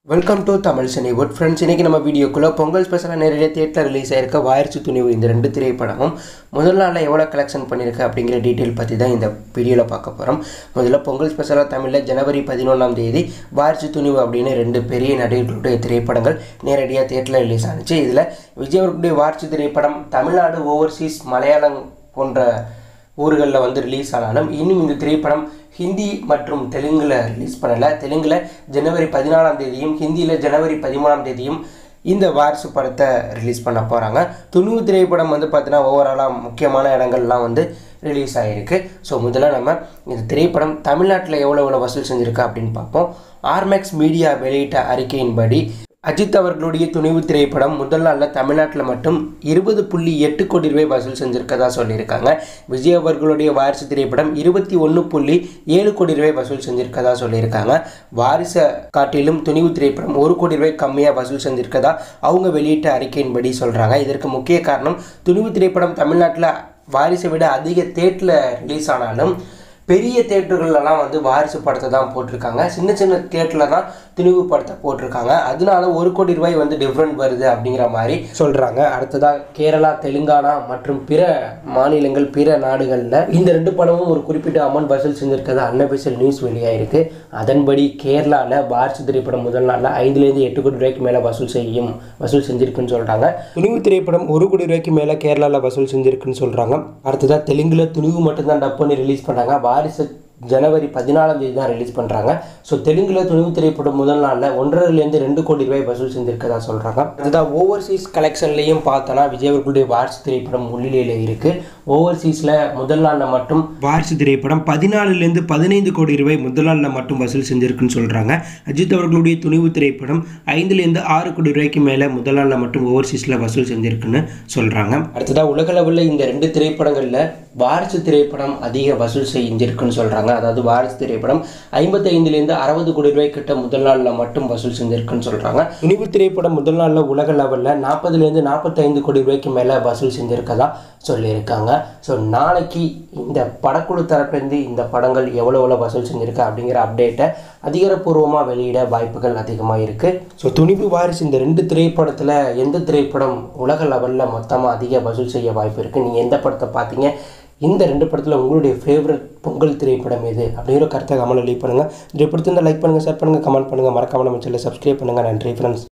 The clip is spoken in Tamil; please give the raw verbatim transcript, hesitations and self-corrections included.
Welcome to Tamil Cinewood friends. இன்றைக்கி நம்ம வீடியோக்குள்ளே பொங்கல் ஸ்பெஷலாக நிறைய தியேட்டர் ரிலீஸ் ஆயிருக்க வாரிசு துணிவு இந்த ரெண்டு திரைப்படமும் முதல் நாளில் எவ்வளோ கலெக்ஷன் பண்ணியிருக்கு அப்படிங்கிற டீட்டெயில் பற்றி தான் இந்த வீடியோவில் பார்க்க போகிறோம். முதல்ல பொங்கல் ஸ்பெஷலாக தமிழில் ஜனவரி பதினொன்றாம் தேதி வாரிசு துணிவு அப்படின்னு ரெண்டு பெரிய நடிகர்களுடைய திரைப்படங்கள் நேரடியாக தியேட்டரில் ரிலீஸ் ஆனிச்சு. இதில் விஜய் அவர்களுடைய வாரிசு திரைப்படம் தமிழ்நாடு, ஓவர்சீஸ், மலையாளம் போன்ற ஊர்களில் வந்து ரிலீஸ் ஆனாலும் இன்னும் இந்த திரைப்படம் ஹிந்தி மற்றும் தெலுங்கில் ரிலீஸ் பண்ணலை. தெலுங்கில் ஜனவரி பதினாலாம் தேதியும் ஹிந்தியில் ஜனவரி பதிமூணாம் தேதியும் இந்த வாரிசு படத்தை ரிலீஸ் பண்ண போகிறாங்க. துணிவு திரைப்படம் வந்து பார்த்தீங்கன்னா ஓவராலாக முக்கியமான இடங்கள்லாம் வந்து ரிலீஸ் ஆகிருக்கு. ஸோ முதல்ல நம்ம இந்த திரைப்படம் தமிழ்நாட்டில் எவ்வளோ எவ்வளோ வசூல் செஞ்சுருக்கா அப்படின்னு பார்ப்போம். ஆர்மேக்ஸ் மீடியா வெளியிட்ட அறிக்கையின்படி அஜித் அவர்களுடைய துணிவு திரைப்படம் முதல் நாளில் தமிழ்நாட்டில் மட்டும் இருபது புள்ளி எட்டு கோடி ரூபாய் வசூல் செஞ்சுருக்கதா சொல்லியிருக்காங்க. விஜய் அவர்களுடைய வாரிசு திரைப்படம் இருபத்தி ஒன்று புள்ளி ஏழு கோடி ரூபாய் வசூல் செஞ்சுருக்கதா சொல்லியிருக்காங்க. வாரிசை காட்டிலும் துணிவு திரைப்படம் ஒரு கோடி ரூபாய் கம்மியாக வசூல் செஞ்சுருக்கதா அவங்க வெளியிட்ட அறிக்கையின்படி சொல்கிறாங்க. இதற்கு முக்கிய காரணம் துணிவு திரைப்படம் தமிழ்நாட்டில் வாரிசை விட அதிக தேட்டரில் ரிலீஸ் ஆனாலும் பெரிய தேட்டர்களெலாம் வந்து வாரிசு படத்தை தான் போட்டிருக்காங்க. சின்ன சின்ன தேட்டரில் தான் துணிவு படத்தை போட்டிருக்காங்க. அதனால ஒரு கோடி ரூபாய் வந்து டிஃப்ரெண்ட் வருது அப்படிங்கிற மாதிரி சொல்கிறாங்க. அடுத்ததாக கேரளா, தெலுங்கானா மற்றும் பிற மாநிலங்கள், பிற நாடுகளில் இந்த ரெண்டு படமும் ஒரு குறிப்பிட்ட அமௌண்ட் வசூல் செஞ்சுருக்கிறது அன்அஃபிஷியல் நியூஸ் வெளியாகிருக்கு. அதன்படி கேரளாவில் வாரிசு திரைப்படம் முதல் நாளில் ஐந்துலேருந்து எட்டு கோடி ரூபாய்க்கு மேலே வசூல் செய்யும் வசூல் செஞ்சுருக்குன்னு சொல்கிறாங்க. துணிவு திரைப்படம் ஒரு கோடி ரூபாய்க்கு மேலே கேரளாவில் வசூல் செஞ்சுருக்குன்னு சொல்கிறாங்க. அடுத்ததாக தெலுங்கில் துணிவு மட்டும்தான் டப் பண்ணி ரிலீஸ் பண்ணாங்க. வாரிசு ஜனவரி பதினாலாம் தேதி தான் ரிலீஸ் பண்ணுறாங்க. ஸோ தெலுங்கில் துணிவு திரைப்படம் முதல் நாளில் ஒன்றரைலேருந்து ரெண்டு கோடி ரூபாய் வசூல் செஞ்சுருக்கதா சொல்கிறாங்க. அதுதான் ஓவர்சீஸ் கலெக்ஷன்லேயும் பார்த்தோன்னா விஜய் அவர்களுடைய வாரிசு திரைப்படம் முன்னிலையில் இருக்குது. ஓவர்சீஸில் முதல் நாளில் மட்டும் வாரிசு திரைப்படம் பதினாலுலேருந்து பதினைந்து கோடி ரூபாய் முதல் நாளில் மட்டும் வசூல் செஞ்சுருக்குன்னு சொல்கிறாங்க. அஜித் அவர்களுடைய துணிவு திரைப்படம் ஐந்துலேருந்து ஆறு கோடி ரூபாய்க்கு மேலே முதல் நாளில் மட்டும் ஓவர்சீஸில் வசூல் செஞ்சுருக்குன்னு சொல்கிறாங்க. அடுத்ததாக உலகளவில் இந்த ரெண்டு திரைப்படங்களில் வாரிசு திரைப்படம் அதிக வசூல் செஞ்சிருக்குன்னு சொல்கிறாங்க. அதாவது வாரிசு திரைப்படம் ஐம்பத்தி ஐந்துலேருந்து அறுபது கோடி ரூபாய் கிட்ட முதல் நாளில் மட்டும் வசூல் செஞ்சிருக்குன்னு சொல்கிறாங்க. துணிவு திரைப்படம் முதல் நாளில் உலக லெவலில் நாற்பதுலேருந்து நாற்பத்தி ஐந்து கோடி ரூபாய்க்கு மேலே வசூல் செஞ்சுருக்கதா சொல்லியிருக்காங்க. ஸோ நாளைக்கு இந்த படக்குழு தரப்பிலிருந்து இந்த படங்கள் எவ்வளோ எவ்வளோ வசூல் செஞ்சுருக்கா அப்படிங்கிற அப்டேட்டை அதிகாரப்பூர்வமாக வெளியிட வாய்ப்புகள் அதிகமாக இருக்குது. ஸோ துணிவு, வாரிசு இந்த ரெண்டு திரைப்படத்தில் எந்த திரைப்படம் உலக லெவலில் மொத்தமாக அதிக வசூல் செய்ய வாய்ப்பு இருக்குது? நீங்கள் எந்த படத்தை பார்த்தீங்க? இந்த ரெண்டு படத்தில் உங்களுடைய ஃபேவரட் பொங்கல் திரைப்படம் எது அப்படிங்கிற கருத்தை கமெண்ட்டில் லீவ் பண்ணுங்கள். இந்த படத்தை லைக் பண்ணுங்கள், ஷேர் பண்ணுங்கள், கமெண்ட் பண்ணுங்கள், மறக்காமல் நம்ம சேனலை சப்ஸ்கிரைப் பண்ணுங்கள். நன்றி ஃப்ரெண்ட்ஸ்.